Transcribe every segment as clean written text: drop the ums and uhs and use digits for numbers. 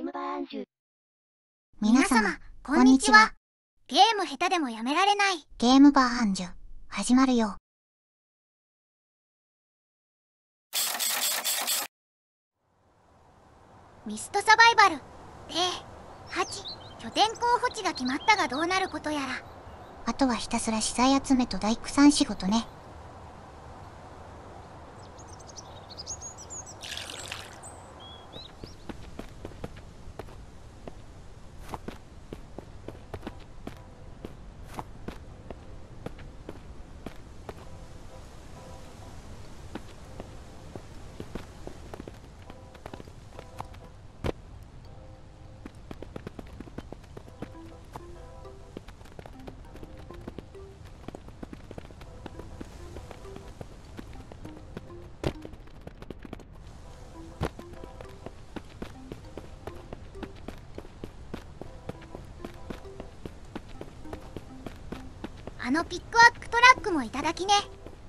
ームバーンジュ。 皆様、こんにちは。ゲーム下手でもやめられないゲームバーンジュ、始まるよ。ミストサバイバルで8拠点候補地が決まったがどうなることやら。あとはひたすら資材集めと大工さん仕事ね。あのピックアップトラックもいただきね。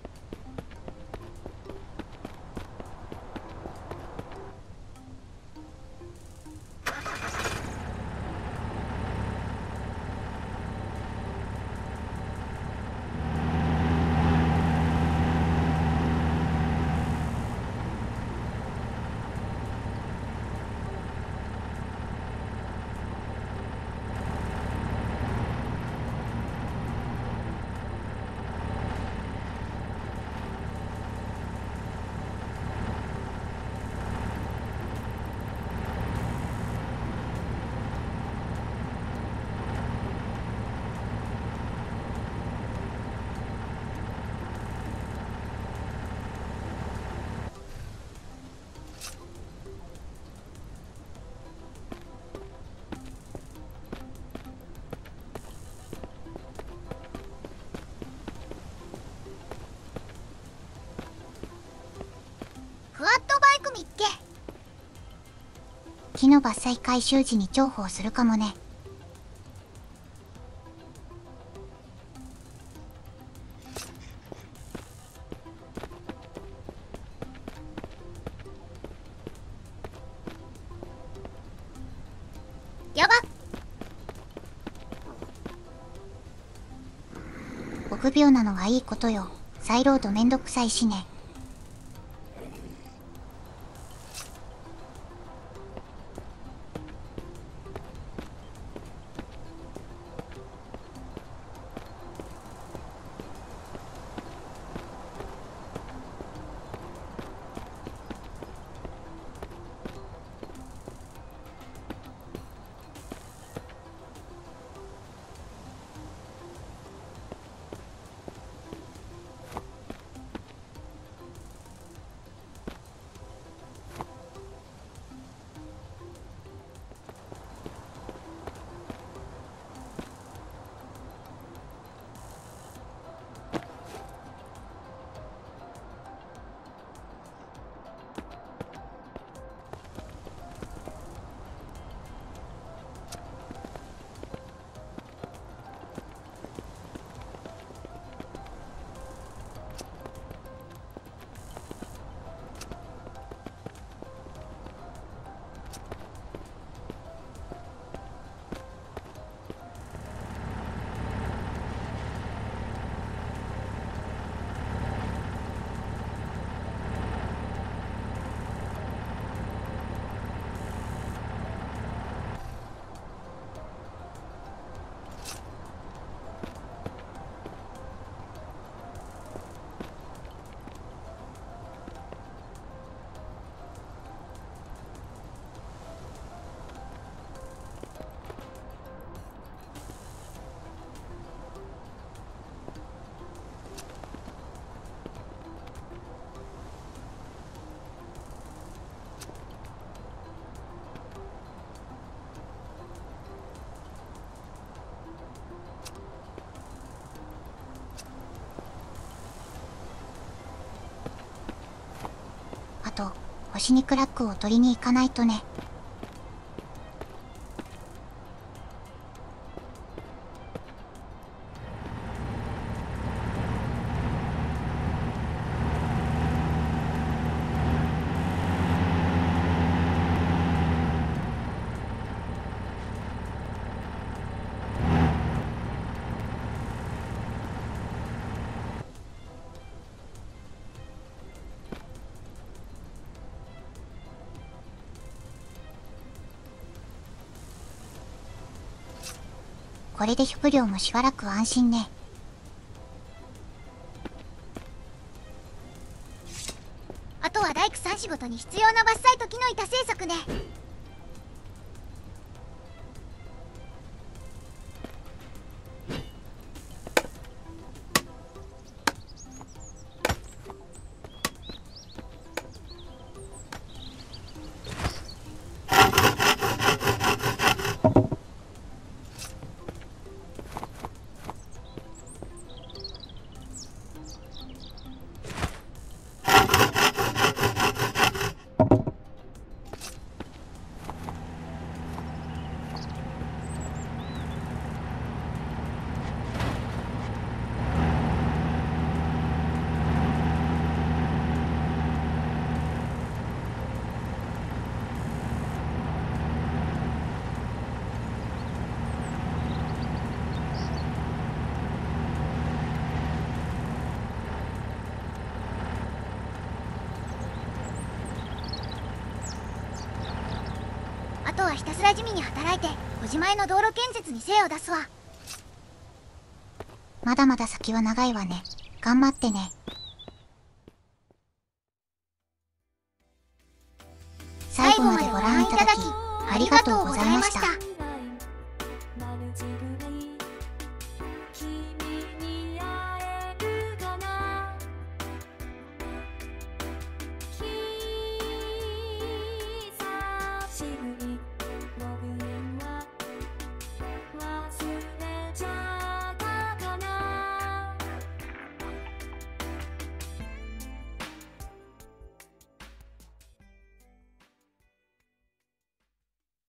クワッドバイクみっけ。木の伐採回収時に重宝するかもね。やばっ。臆病なのはいいことよ。サイロードめんどくさいしね。あと、星にクラックを取りに行かないとね。 これで食料もしばらく安心ね。あとは大工さん仕事に必要な伐採と木の板製作ね。あとはひたすら地味に働いて小島への道路建設に精を出すわ。まだまだ先は長いわね。頑張ってね。